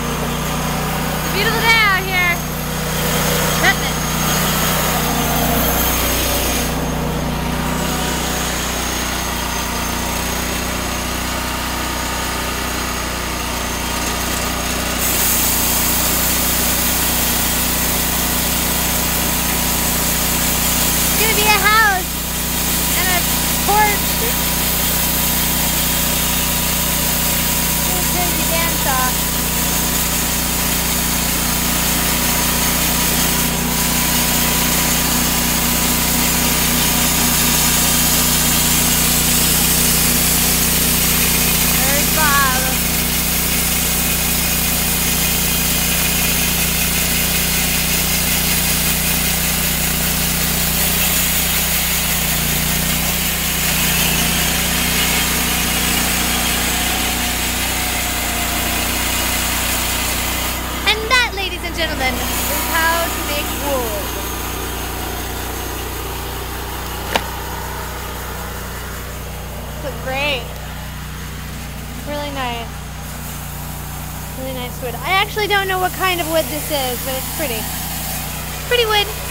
It's a beautiful day out here. Cutting it. It's gonna be a house and a porch. Crazy dance off. There's Bob. Ladies and gentlemen, is how to make wool. Looks great. Really nice. Really nice wood. I actually don't know what kind of wood this is, but it's pretty. Pretty wood.